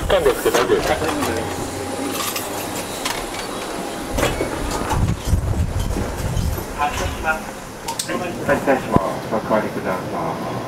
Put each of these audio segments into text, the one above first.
間ですけど大丈夫ですか？ 発車します。 はい、失礼します。お座りください。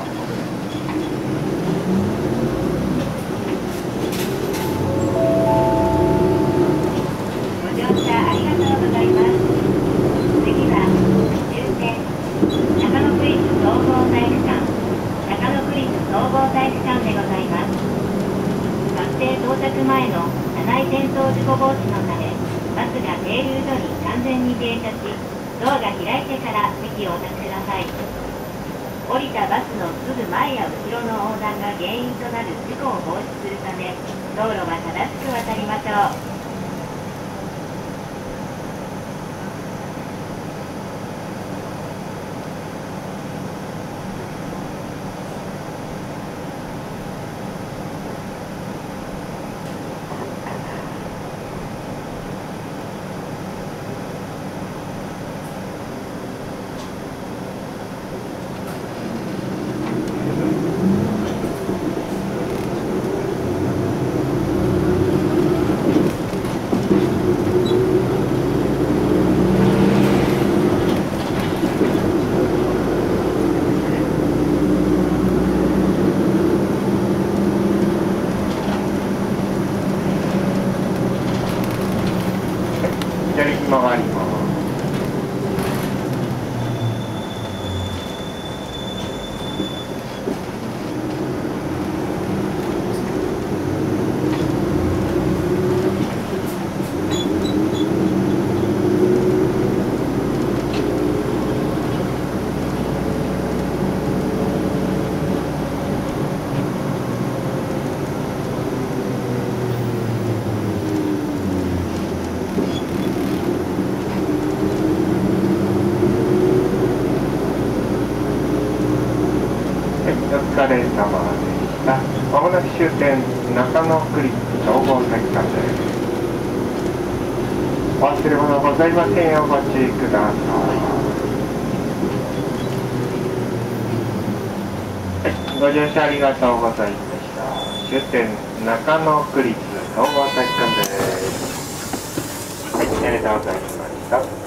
ご乗車ありがとうございます。次は終点中野区立総合体育館、中野区立総合体育館でございます。バス停到着前の車内転倒事故防止のため、バスが停留所に完全に停車し、ドアが開いてから席をお立ちください。降りたバスのすぐ前や後ろの横断が原因となる事故を防止するため、道路は正しく渡りましょう。 左に回ります。お疲れ様でした。まもなく終点、中野区立総合体育館です。お忘れ物ございませんようご注意ください。はい、ご乗車ありがとうございました。終点、中野区立総合体育館です。はい、ありがとうございました。